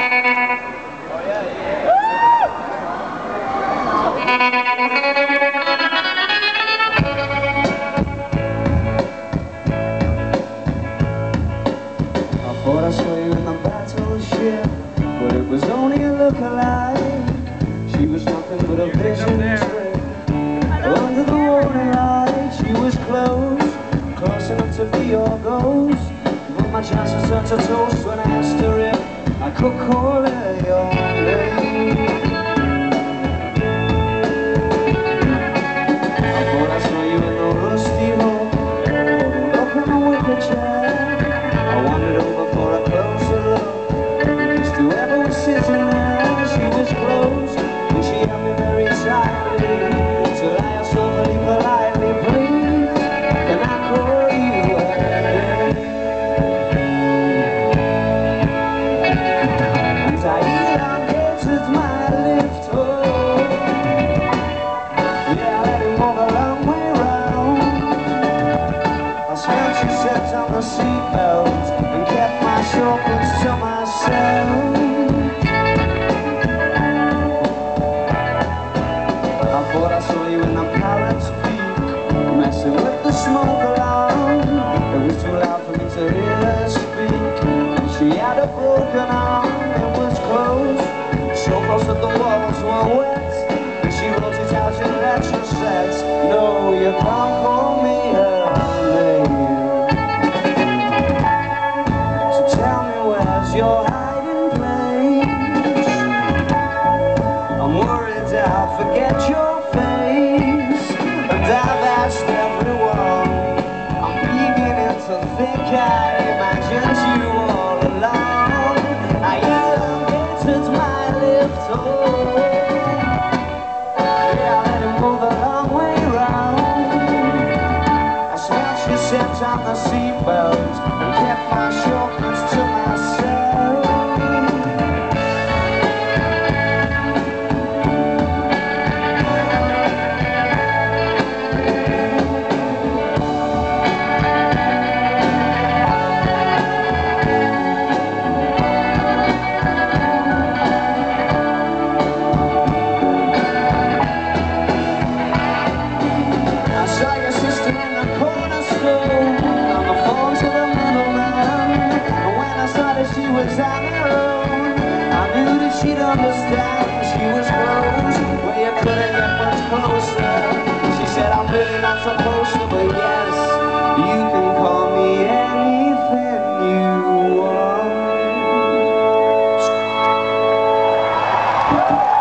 Thought I saw you in the battleship, but it was only a look-alike. She was nothing but a vision strip under the warning light. She was close enough to be your ghost, but my chances turned to toast when I asked her if I could call her your name. I thought I saw you in the rusty hall, huddled up in a wicker chair. I wandered over for a closer look, because whoever was sitting there, she was close, and she held me very tightly, till I asked softly, politely, please, can I call you her name? And I elongated my lift home, yeah, I let him move a long way round. I smelled she stepped on the seatbelt and kept my shortcuts to myself. I thought I saw you in the Palace Peak, messing with the smoke alarm. It was too loud for me to hear her speak. She had a broken arm, it was close, so close that the walls were wet, and she wrote it out in retrospect. No, you can't call me her name. Tell me, where's your hiding place? I'm worried I'll forget your face, and I've asked everyone. I'm beginning to think I imagined you all along. I elongated my lift home, yeah, I let him move a long way round. I smelled she stepped on the seatbelt and kept my shortcuts to myself. I saw your sister in the corner store, on the phone to the middleman, and when I saw that she was on her own, I knew that she'd understand. She was close, where you couldn't get much closer. She said, I'm really not supposed to, but yes, you can call me anything you want.